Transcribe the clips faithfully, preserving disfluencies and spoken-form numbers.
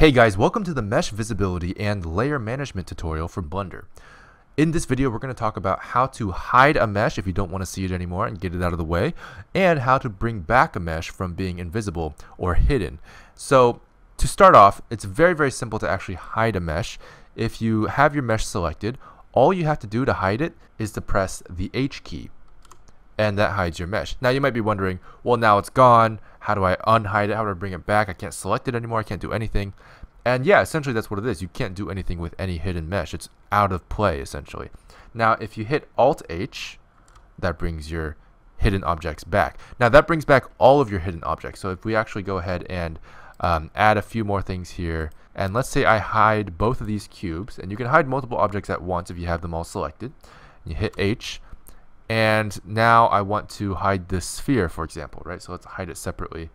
Hey guys, welcome to the Mesh Visibility and Layer Management tutorial for Blender. In this video, we're going to talk about how to hide a mesh if you don't want to see it anymore and get it out of the way, and how to bring back a mesh from being invisible or hidden. So to start off, it's very, very simple to actually hide a mesh. If you have your mesh selected, all you have to do to hide it is to press the H key, and that hides your mesh. Now you might be wondering, well, now it's gone. How do I unhide it? How do I bring it back? I can't select it anymore. I can't do anything. And yeah, essentially that's what it is. You can't do anything with any hidden mesh. It's out of play, essentially. Now, if you hit Alt H, that brings your hidden objects back. Now, that brings back all of your hidden objects. So if we actually go ahead and um, add a few more things here, and let's say I hide both of these cubes, and you can hide multiple objects at once if you have them all selected. You hit H, and now I want to hide this sphere, for example, right? So let's hide it separately.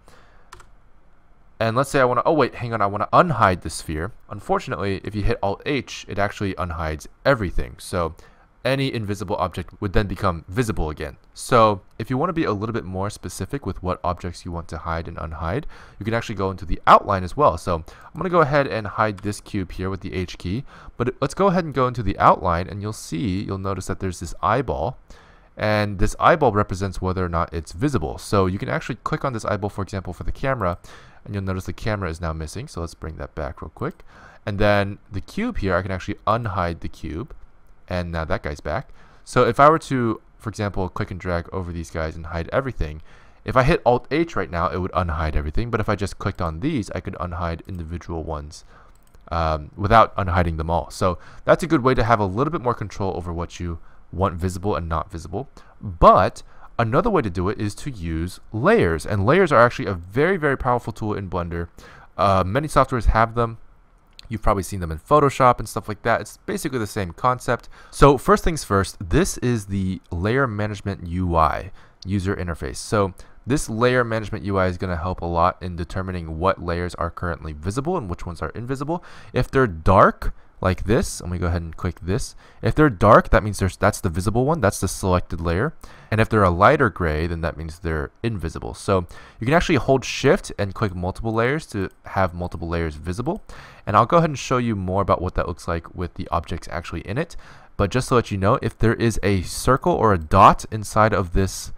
And let's say I want to, oh wait, hang on, I want to unhide the sphere. Unfortunately, if you hit Alt H, it actually unhides everything. So any invisible object would then become visible again. So if you want to be a little bit more specific with what objects you want to hide and unhide, you can actually go into the outline as well. So I'm going to go ahead and hide this cube here with the H key. But let's go ahead and go into the outline, and you'll see, you'll notice that there's this eyeball. And this eyeball represents whether or not it's visible. So you can actually click on this eyeball, for example, for the camera, and you'll notice the camera is now missing. So let's bring that back real quick. And then the cube here, I can actually unhide the cube, and now that guy's back. So if I were to, for example, click and drag over these guys and hide everything, if I hit Alt H right now, it would unhide everything. But if I just clicked on these, I could unhide individual ones um, without unhiding them all. So that's a good way to have a little bit more control over what you want visible and not visible. But another way to do it is to use layers, and layers are actually a very, very powerful tool in Blender. Uh, many softwares have them. You've probably seen them in Photoshop and stuff like that. It's basically the same concept. So first things first, this is the Layer Management U I, user interface. So this Layer Management U I is going to help a lot in determining what layers are currently visible and which ones are invisible. If they're dark, like this, I'm going to go ahead and click this. If they're dark, that means there's that's the visible one, that's the selected layer. And if they're a lighter gray, then that means they're invisible. So you can actually hold shift and click multiple layers to have multiple layers visible. And I'll go ahead and show you more about what that looks like with the objects actually in it. But just to let you know, if there is a circle or a dot inside of this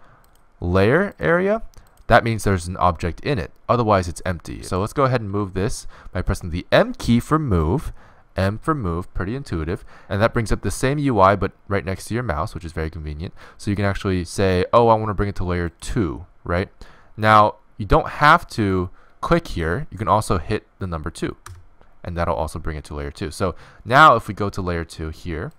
layer area, that means there's an object in it. Otherwise, it's empty. So let's go ahead and move this by pressing the M key for move. M for move, pretty intuitive, and that brings up the same U I but right next to your mouse, which is very convenient. So you can actually say, oh, I want to bring it to layer two, right? Now, you don't have to click here. You can also hit the number two, and that'll also bring it to layer two. So now if we go to layer two here,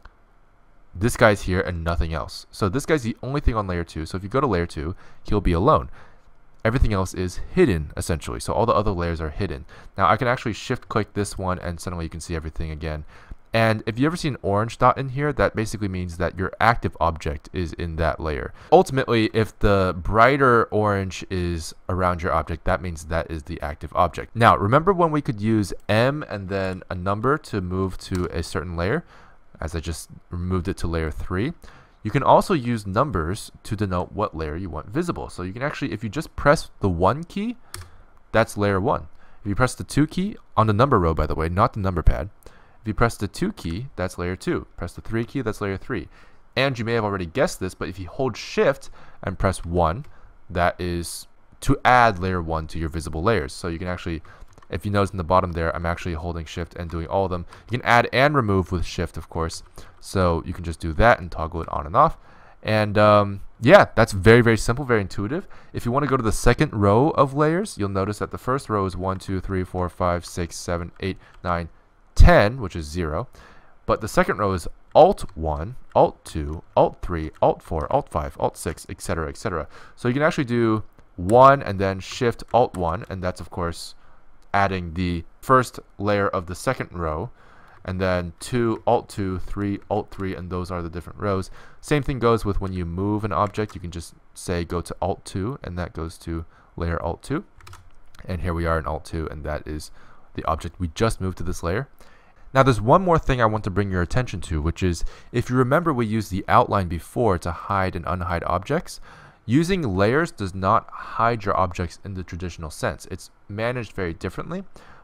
this guy's here and nothing else. So this guy's the only thing on layer two. So if you go to layer two, he'll be alone. Everything else is hidden, essentially. So all the other layers are hidden. Now I can actually shift click this one, and suddenly you can see everything again. And if you ever see an orange dot in here, that basically means that your active object is in that layer. Ultimately, if the brighter orange is around your object, that means that is the active object. Now, remember when we could use M and then a number to move to a certain layer, as I just moved it to layer three? You can also use numbers to denote what layer you want visible. So you can actually, if you just press the one key, that's layer one. If you press the two key, on the number row by the way, not the number pad, if you press the two key, that's layer two. Press the three key, that's layer three. And you may have already guessed this, but if you hold shift and press one, that is to add layer one to your visible layers. So you can actually, if you notice in the bottom there, I'm actually holding shift and doing all of them. You can add and remove with shift, of course. So you can just do that and toggle it on and off. And um, yeah, that's very, very simple, very intuitive. If you want to go to the second row of layers, you'll notice that the first row is one, two, three, four, five, six, seven, eight, nine, ten, which is zero. But the second row is Alt one, Alt two, Alt three, Alt four, Alt five, Alt six, et cetera, et cetera. So you can actually do one and then Shift Alt one, and that's of course adding the first layer of the second row, and then two, Alt two, three, Alt three, and those are the different rows. Same thing goes with when you move an object. You can just say go to Alt two, and that goes to layer Alt two. And here we are in Alt two, and that is the object we just moved to this layer. Now there's one more thing I want to bring your attention to, which is if you remember we used the outline before to hide and unhide objects. Using layers does not hide your objects in the traditional sense. It's managed very differently.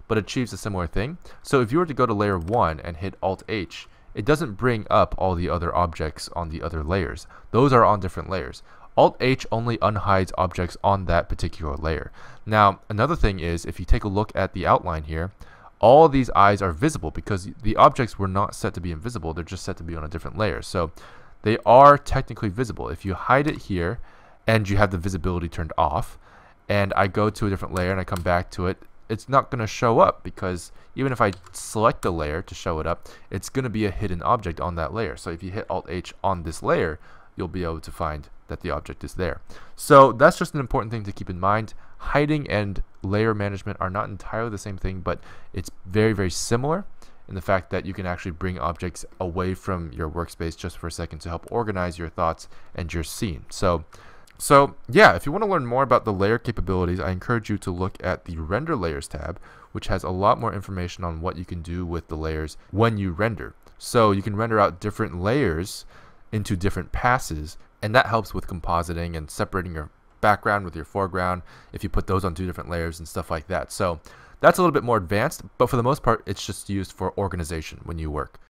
but achieves a similar thing. So if you were to go to layer one and hit Alt H, it doesn't bring up all the other objects on the other layers. Those are on different layers. Alt H only unhides objects on that particular layer. Now, another thing is, if you take a look at the outline here, all these eyes are visible because the objects were not set to be invisible, they're just set to be on a different layer. So they are technically visible. If you hide it here and you have the visibility turned off, and I go to a different layer and I come back to it, it's not going to show up because even if I select the layer to show it up, it's going to be a hidden object on that layer. So if you hit Alt H on this layer, you'll be able to find that the object is there. So that's just an important thing to keep in mind. Hiding and layer management are not entirely the same thing, but it's very, very similar in the fact that you can actually bring objects away from your workspace just for a second to help organize your thoughts and your scene. So So yeah, if you want to learn more about the layer capabilities, I encourage you to look at the Render Layers tab, which has a lot more information on what you can do with the layers when you render. So you can render out different layers into different passes, and that helps with compositing and separating your background with your foreground if you put those on two different layers and stuff like that. So that's a little bit more advanced, but for the most part, it's just used for organization when you work.